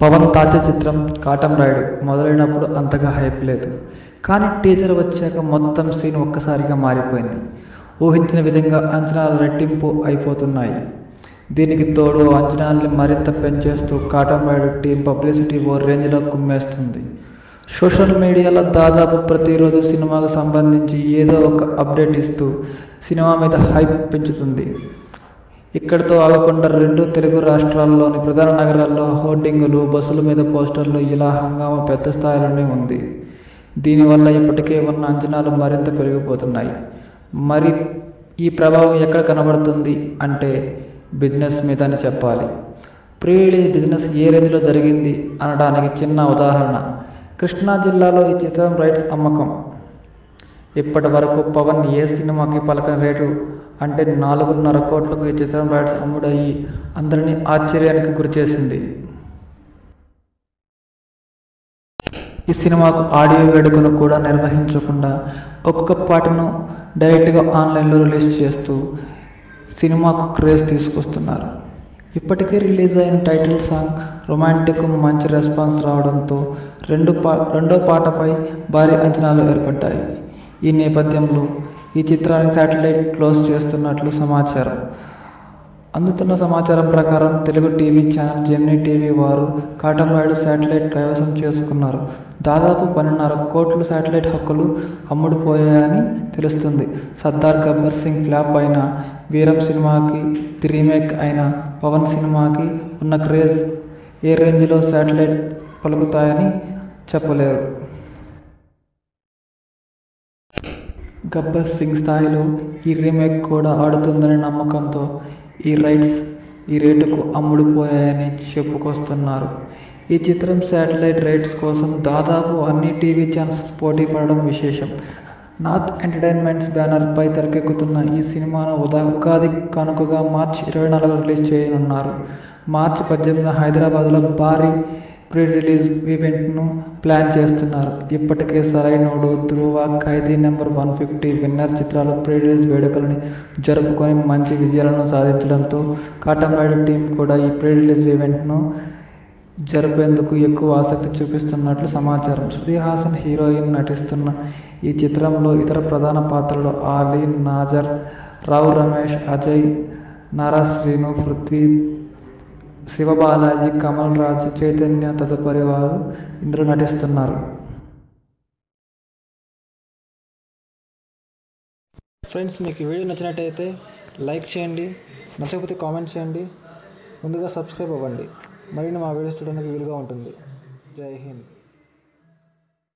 పవన్ తాజా చిత్రం కాటమరాయుడు మొదలైనప్పుడు అంతగా హైప్ లేదు. కానీ టీజర్ వచ్చాక మొత్తం సీన్ ఒక్కసారిగా మారిపోయింది. ఊహించిన విధంగా అంచనాలు రెట్టింపు అయిపోతున్నాయి. దీనికి తోడు అంచనాల్ని మరింత పెంచేస్తూ కాటమరాయుడు టీం పబ్లిసిటీ ఓ రేంజ్లో కుమ్మేస్తుంది. సోషల్ మీడియాలో దాదాపు ప్రతిరోజు సినిమాకు సంబంధించి ఏదో ఒక అప్డేట్ ఇస్తూ సినిమా మీద హైప్ పెంచుతుంది. ఇక్కడితో ఆగకుండా రెండు తెలుగు రాష్ట్రాల్లోని ప్రధాన నగరాల్లో హోర్డింగులు, బస్సుల మీద పోస్టర్లు ఇలా హంగామా పెద్ద స్థాయిలోనే ఉంది. దీనివల్ల ఇప్పటికే ఉన్న అంచనాలు మరింత పెరిగిపోతున్నాయి. మరి ఈ ప్రభావం ఎక్కడ కనబడుతుంది అంటే బిజినెస్ మీద అని చెప్పాలి. ప్రీ రిలీజ్ బిజినెస్ ఏ రేంజ్లో జరిగింది అనడానికి చిన్న ఉదాహరణ కృష్ణా జిల్లాలో ఈ చిత్రం రైట్స్ అమ్మకం. ఇప్పటి వరకు పవన్ ఏ సినిమాకి పలకని రేటు అంటే 4.5 కోట్లకు ఈ చిత్రం రైట్స్ అమ్ముడయ్యి అందరినీ ఆశ్చర్యానికి గురిచేసింది. ఈ సినిమాకు ఆడియో వేడుకను కూడా నిర్వహించకుండా ఒక్కొక్క పాటను డైరెక్ట్గా ఆన్లైన్లో రిలీజ్ చేస్తూ సినిమాకు క్రేజ్ తీసుకొస్తున్నారు. ఇప్పటికే రిలీజ్ అయిన టైటిల్ సాంగ్ రొమాంటిక్ మంచి రెస్పాన్స్ రావడంతో రెండో పాటపై భారీ అంచనాలు ఏర్పడ్డాయి. ఈ నేపథ్యంలో ఈ చిత్రాన్ని శాటిలైట్ క్లోజ్ చేస్తున్నట్లు సమాచారం. అందుతున్న సమాచారం ప్రకారం Telugu TV channel Gemini TV వారు కాటమరాయుడు శాటిలైట్ కైవసం చేసుకున్నారు. దాదాపు 12.5 కోట్లు శాటిలైట్ హక్కులు అమ్ముడుపోయాయని తెలుస్తుంది. సర్దార్ గబ్బర్ సింగ్ ఫ్లాప్ అయిన వీరం సినిమాకి ది రీమేక్ అయిన పవన్ సినిమాకి ఉన్న క్రేజ్ ఏ రేంజ్లో శాటిలైట్ పలుకుతాయని చెప్పలేరు. గబ్బర్ సింగ్ స్థాయిలో ఈ రీమేక్ కూడా ఆడుతుందనే నమ్మకంతో ఈ రైట్స్ ఈ రేటుకు అమ్ముడుపోయాయని చెప్పుకొస్తున్నారు. ఈ చిత్రం శాటిలైట్ రైట్స్ కోసం దాదాపు అన్ని టీవీ ఛానల్స్ పోటీ పడడం విశేషం. నార్త్ ఎంటర్టైన్మెంట్స్ బ్యానర్పై తెరకెక్కుతున్న ఈ సినిమాను ఉగాది కానుకగా మార్చి 24 రిలీజ్ చేయనున్నారు. మార్చి 18 హైదరాబాద్లో భారీ ప్రీ రిలీజ్ ఈవెంట్ను ప్లాన్ చేస్తున్నారు. ఇప్పటికే సరైనోడు, ధృవ, ఖైదీ నెంబర్ 150 విన్నర్ చిత్రాలు ప్రీ రిలీజ్ వేడుకలని జరుపుకొని మంచి విజయాలను సాధించడంతో కాటమరాయుడు టీం కూడా ఈ ప్రీ రిలీజ్ ఈవెంట్ను జరిపేందుకు ఎక్కువ ఆసక్తి చూపిస్తున్నట్లు సమాచారం. శృతి హాసన్ హీరోయిన్ నటిస్తున్న ఈ చిత్రంలో ఇతర ప్రధాన పాత్రలు ఆలీ, నాజర్, రావు రమేష్, అజయ్, నారా శ్రీను, పృథ్వీ, శివబాలాజీ, కమల్ రాజ్, చైతన్య తదుపరి వారు ఇందులో నటిస్తున్నారు. ఫ్రెండ్స్, మీకు ఈ వీడియో నచ్చినట్టయితే లైక్ చేయండి, నచ్చకపోతే కామెంట్ చేయండి, ముందుగా సబ్స్క్రైబ్ అవ్వండి. మరిన్ని మా వీడియోస్ చూడడానికి వీలుగా ఉంటుంది. జై హింద్.